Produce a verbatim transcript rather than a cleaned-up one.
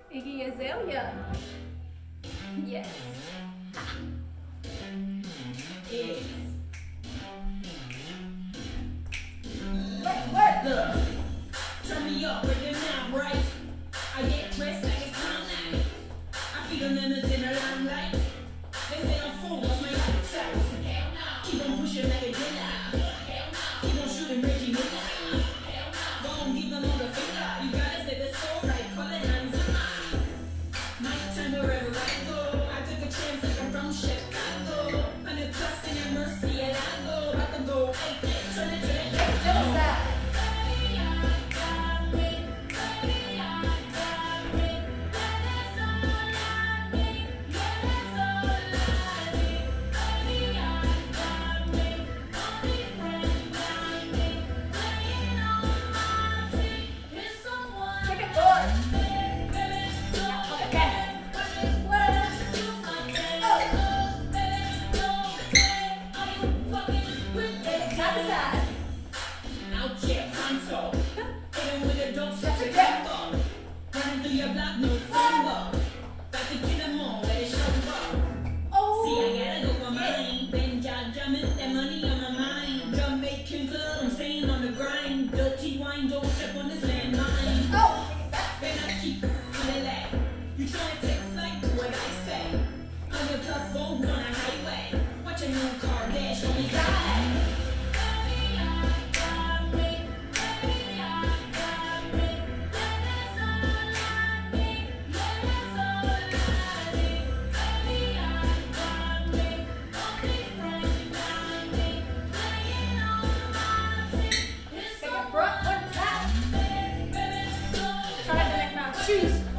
Iggy Azalea. Yes. Yes. Let's work. Look, turn me up, break it down, right? I get dressed like it's time night. I feel them in the dinner limelight. They say I'm full, what's my appetite? Keep on pushing like a dinner. Keep on shooting Reggie Miller. Go on, give them all the finger. You gotta say the soul right, call it nine to nine. Nighttime wherever I go. I took a chance like I'm from Chicago. Hundred plus in a Mercy and I go. About to go eight, eight, turn it to the eight. What's that? Second floor. Okay. Side to side. Now check console. Hitting with a dope That's such a a tip. tempo. Running through your block, no finger. Got to get them on, let it show up. Oh. See, I gotta go for mine. Then John drumming, that money on my mind. Jamaican club, I'm staying on the grind. Dirty wine, don't step on this landmine. Oh. Then I keep on the lag. You try to take flight, do what I say. Hundred plus phones on a highway. Watch a new car dash on me side. Second front, one side. Try to make my shoes.